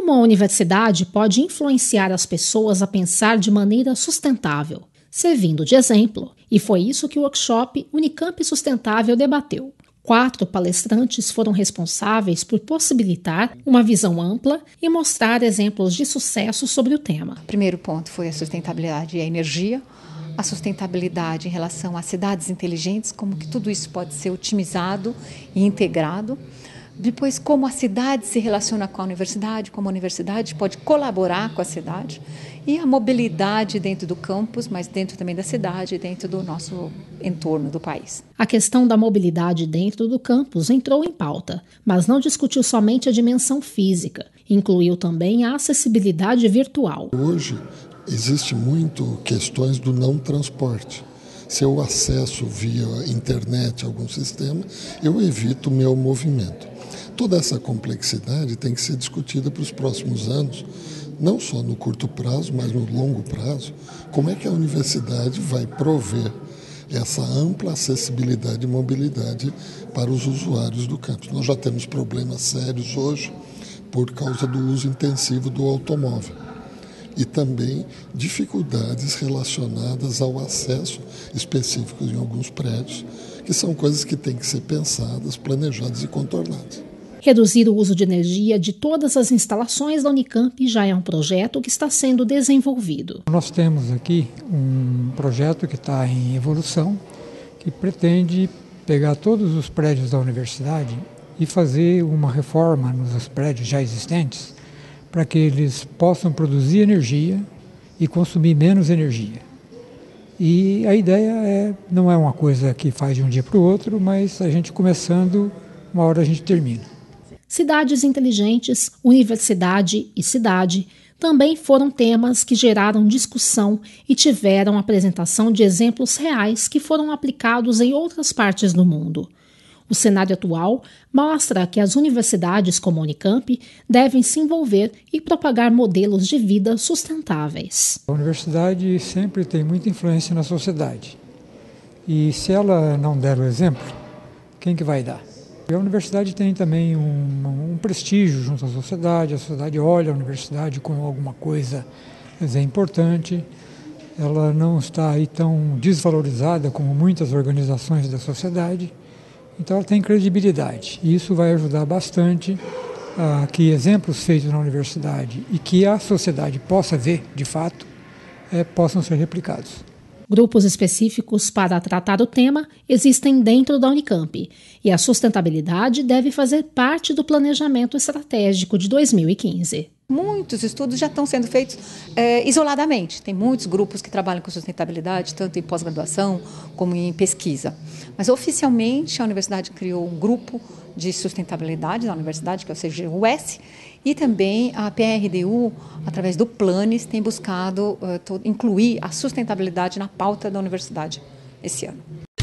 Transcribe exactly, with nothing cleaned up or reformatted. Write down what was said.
Como a universidade pode influenciar as pessoas a pensar de maneira sustentável, servindo de exemplo? E foi isso que o workshop Unicamp Sustentável debateu. Quatro palestrantes foram responsáveis por possibilitar uma visão ampla e mostrar exemplos de sucesso sobre o tema. O primeiro ponto foi a sustentabilidade e a energia, a sustentabilidade em relação às cidades inteligentes, como que tudo isso pode ser otimizado e integrado. Depois, como a cidade se relaciona com a universidade, como a universidade pode colaborar com a cidade. E a mobilidade dentro do campus, mas dentro também da cidade, dentro do nosso entorno do país. A questão da mobilidade dentro do campus entrou em pauta, mas não discutiu somente a dimensão física. Incluiu também a acessibilidade virtual. Hoje, existe muito questões do não transporte. Se eu acesso via internet algum sistema, eu evito o meu movimento. Toda essa complexidade tem que ser discutida para os próximos anos, não só no curto prazo, mas no longo prazo. Como é que a universidade vai prover essa ampla acessibilidade e mobilidade para os usuários do campus? Nós já temos problemas sérios hoje por causa do uso intensivo do automóvel e também dificuldades relacionadas ao acesso específico em alguns prédios, que são coisas que têm que ser pensadas, planejadas e contornadas. Reduzir o uso de energia de todas as instalações da Unicamp já é um projeto que está sendo desenvolvido. Nós temos aqui um projeto que está em evolução, que pretende pegar todos os prédios da universidade e fazer uma reforma nos prédios já existentes para que eles possam produzir energia e consumir menos energia. E a ideia é, não é uma coisa que faz de um dia para o outro, mas a gente começando, uma hora a gente termina. Cidades inteligentes, universidade e cidade também foram temas que geraram discussão e tiveram apresentação de exemplos reais que foram aplicados em outras partes do mundo. O cenário atual mostra que as universidades como a Unicamp devem se envolver e propagar modelos de vida sustentáveis. A universidade sempre tem muita influência na sociedade. E se ela não der o exemplo, quem que vai dar? A universidade tem também um, um prestígio junto à sociedade, a sociedade olha a universidade como alguma coisa, quer dizer, importante. Ela não está aí tão desvalorizada como muitas organizações da sociedade, então ela tem credibilidade. E isso vai ajudar bastante a que exemplos feitos na universidade e que a sociedade possa ver, de fato, é, possam ser replicados. Grupos específicos para tratar o tema existem dentro da Unicamp e a sustentabilidade deve fazer parte do planejamento estratégico de dois mil e quinze. Muitos estudos já estão sendo feitos é, isoladamente. Tem muitos grupos que trabalham com sustentabilidade, tanto em pós-graduação como em pesquisa. Mas oficialmente a universidade criou um grupo de sustentabilidade na universidade, que é o C G U S, e também a P R D U, através do Planes, tem buscado uh, todo, incluir a sustentabilidade na pauta da universidade esse ano.